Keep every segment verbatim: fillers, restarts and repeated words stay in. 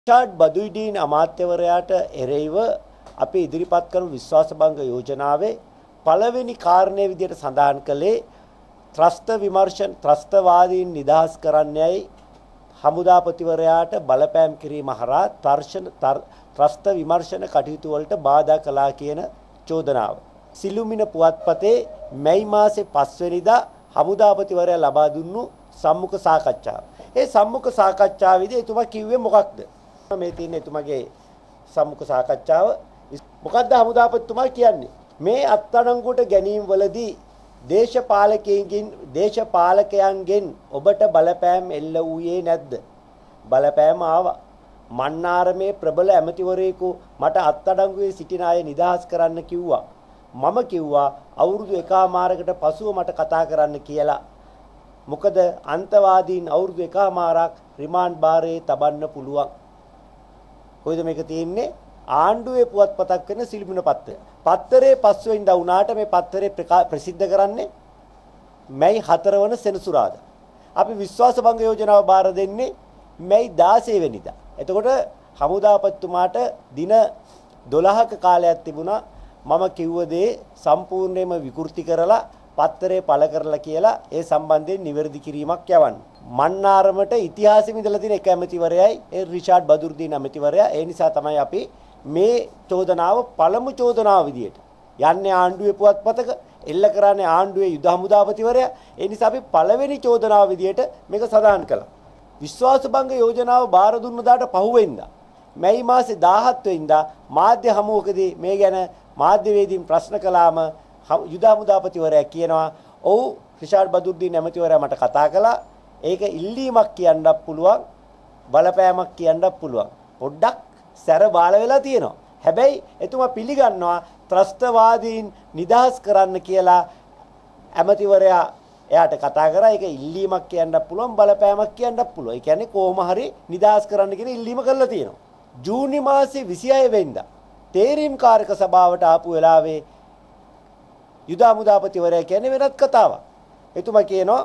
රිෂාඩ් බදුයිඩීන් අමාත්‍යවරයාට එරෙහිව අපි ඉදිරිපත් කරන විශ්වාසභංග යෝජනාවේ පළවෙනි කාරණේ විදිහට සඳහන් කළේ ත්‍රස්ත විමර්ශන ත්‍රස්තවාදීන් නිදහස් කරන්නයි හමුදාපතිවරයාට බලපෑම් කිරීම හරහා තර්ෂණ ත්‍රස්ත විමර්ශන කටයුතු වලට බාධා කළා කියන චෝදනාව. සිළුමිණ පුවත්පතේ මැයි මාසේ පහ වෙනිදා හමුදාපතිවරයා ලබා දුන්නු සම්මුඛ සාකච්ඡාව. ඒ සම්මුඛ සාකච්ඡාවේදී එතුමා කිව්වේ මොකක්ද? මේ තියෙන එතුමාගේ සම්මුඛ සාකච්ඡාව මොකක්ද හමුදාපතිතුමා කියන්නේ? මේ අත්අඩංගුවට ගැනීම වලදී දේශපාලකයන්ගෙන් දේශපාලකයන්ගෙන් ඔබට බලපෑම් එල්ල වූයේ නැද්ද? බලපෑම ආවා. මන්නාරමේ ප්‍රබල ඇමතිවරයෙකු මට අත්අඩංගුවේ සිටින අය නිදහස් කරන්න කිව්වා. මම කිව්වා අවුරුදු එකමාරකට පසුව මට කතා කරන්න කියලා. මොකද අන්තවාදීන් අවුරුදු එකමාරක් රිමාන්ඩ් භාරයේ තබන්න පුළුවන්. කොයිද මේක තියෙන්නේ? ආණ්ඩුවේ පුවත්පතක් වෙන සිළුමිණ පත්‍රය. පත්තරේ පස් වෙනිදා වුණාට මේ පත්තරේ ප්‍රසිද්ධ කරන්නේ මැයි හතර වන සෙනසුරාදා. අපි විශ්වාසභංග යෝජනාව බාර දෙන්නේ මැයි දාසය වෙනිදා. එතකොට හමුදාපතිතුමාට දින දොළහක කාලයක් තිබුණා මම කිව්ව දේ සම්පූර්ණයෙන්ම විකෘති කරලා පත්තරේ පළ කරලා කියලා ඒ සම්බන්ධයෙන් නිවැරදි කිරීමක් යවන්න. මන්නාරමට ඉතිහාසෙම ඉඳලා තියෙන එක ඇමතිවරයයි ඒ රිෂාඩ් බදුර්දීන් ඇමතිවරයා. ඒ නිසා තමයි අපි මේ චෝදනාව පළමු චෝදනාව විදියට යන්නේ ආණ්ඩුවේ පුවත්පතක එල්ල කරන්නේ ආණ්ඩුවේ යුද හමුදාපතිවරයා. ඒ නිසා අපි පළවෙනි චෝදනාව විදියට මේක සඳහන් කළා. විශ්වාසභංග යෝජනාව බාර දුන්න දාට පහුවෙන්දා මැයි මාසේ දාහත් වෙනිදා මාධ්‍ය හමුවකදී මේ ගැන මාධ්‍යවේදීන් ප්‍රශ්න කළාම යුද හමුදාපතිවරයා කියනවා ඔව් රිෂාඩ් බදුර්දීන් ඇමතිවරයා මට කතා කළා. ඒක ඉල්ලීමක් කියන්නත් පුළුවන් බලපෑමක් කියන්නත් පුළුවන්. පොඩ්ඩක් සැර බාල වෙලා තියෙනවා. හැබැයි එතුමා පිළිගන්නවා ත්‍රස්තවාදීන් නිදහස් කරන්න කියලා ඇමතිවරයා එයාට කතා කරා. ඒක ඉල්ලීමක් කියන්නත් පුළුවන් බලපෑමක් කියන්නත් පුළුවන්. ඒ කියන්නේ කොහොම හරි නිදහස් කරන්න කියන ඉල්ලීම කරලා තියෙනවා. ජූනි මාසේ විසිහය වෙනිදා තේරීම් කාරක සභාවට ආපු වෙලාවේ යුද හමුදාපතිවරයා කියන්නේ වෙනත් කතාවක්. එතුමා කියනවා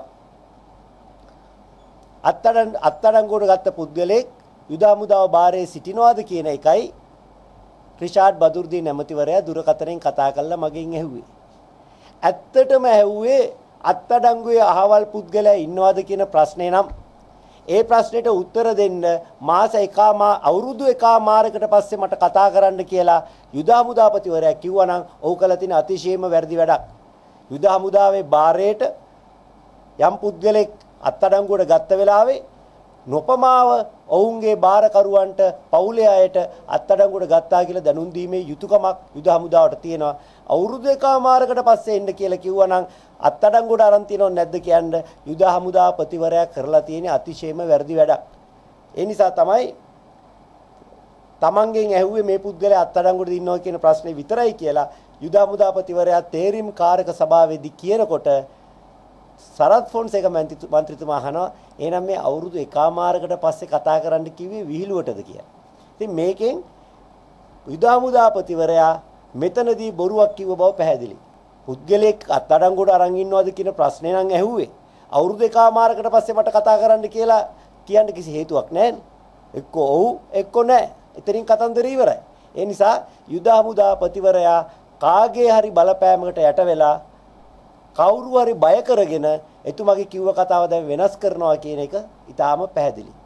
අත්තඩන් අත්තඩංගුවට ගත්ත පුද්ගලෙක් යුද හමුදාව බාරයේ සිටිනවාද කියන එකයි රිෂාඩ් බදුර්දීන් ඇමතිවරයා දුරකථනයෙන් කතා කරලා මගෙන් ඇහුවේ. ඇත්තටම ඇහුවේ අත්තඩංගුවේ අහවල් පුද්ගලයා ඉන්නවාද කියන ප්‍රශ්නේ නම් ඒ ප්‍රශ්නෙට උත්තර දෙන්න මාස එකමා අවුරුදු එකමාරකට පස්සේ මට කතා කරන්න කියලා යුද හමුදාපතිවරයා කිව්වා නම් ඔහු කළ තියෙන අතිශයම වැරදි වැඩක්. යුද හමුදාවේ බාරයට යම් පුද්ගලෙක් අත්අඩංගුවට ගත්ත වෙලාවේ නොපමාව ඔවුන්ගේ බාරකරුවන්ට පවුලේ අයට අත්අඩංගුවට ගත්තා කියලා දැනුම් දීමේ යුතුයකමක් යුද හමුදාවට තියෙනවා. අවුරුදු එකමාරකට පස්සේ එන්න කියලා කිව්වා නම් අත්අඩංගුවට අරන් තියනව නැද්ද කියන්නේ යුද හමුදාපතිවරයා කරලා තියෙන අතිශයම වැරදි වැඩක්. ඒ නිසා තමයි තමන්ගෙන් ඇහුවේ මේ පුද්ගලයා අත්අඩංගුවට ඉන්නවා කියන ප්‍රශ්නේ විතරයි කියලා යුද හමුදාපතිවරයා තේරීම් කාරක සභාවේදී කියනකොට සරත් ෆොන්සේක මන්ත්‍රීතුමා අහනවා එහෙනම් මේ අවුරුදු එකමාරකට පස්සේ කතා කරන්න කිව්වේ විහිළුවටද කියලා. ඉතින් මේකෙන් යුද හමුදාපතිවරයා මෙතනදී බොරුවක් කිව්ව බව පැහැදිලි. පුද්ගලෙක් අත්අඩංගුවට අරන් ඉන්නවද කියන ප්‍රශ්නේ නම් ඇහුවේ. අවුරුදු එකමාරකට පස්සේ මට කතා කරන්න කියලා කියන්න කිසි හේතුවක් නැහැ. එක්ක ඔව් එක්ක නැහැ. එතනින් කතන්දර ඉවරයි. ඒ නිසා යුද හමුදාපතිවරයා කාගේ හරි බලපෑමකට යට වෙලා කවුරු හරි බය කරගෙන එතුමාගේ කිව්ව කතාව දැන් වෙනස් කරනවා කියන එක ඊටාම පැහැදිලි.